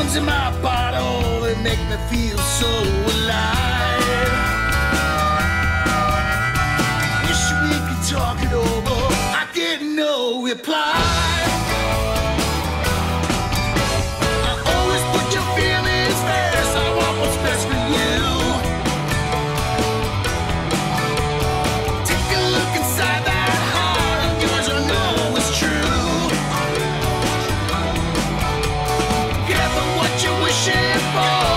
songs in my bottle that make me feel so alive. Wish we could talk it over, I get no reply. I always put your feelings first, I want what's best for you. Take a look inside that heart of yours, I know it's true. Careful what you're wishing for.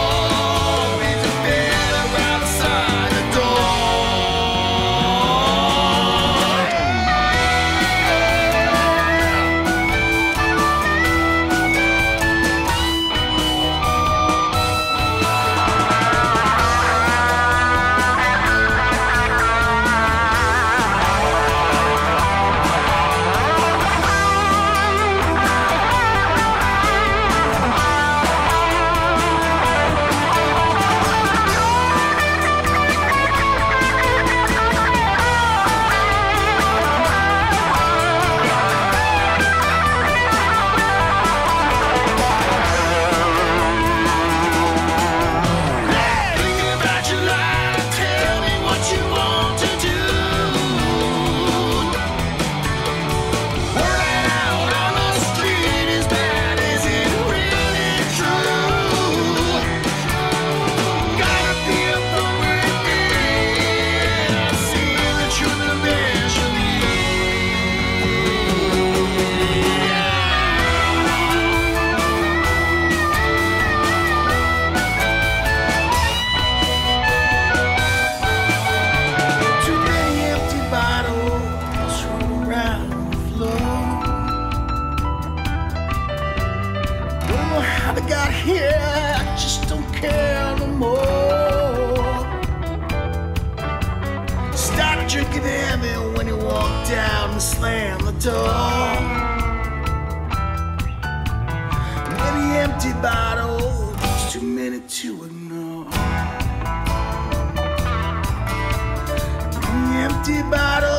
Drinking heavy when you walk down and slam the door. Many empty bottles, too many to ignore. Many empty bottles.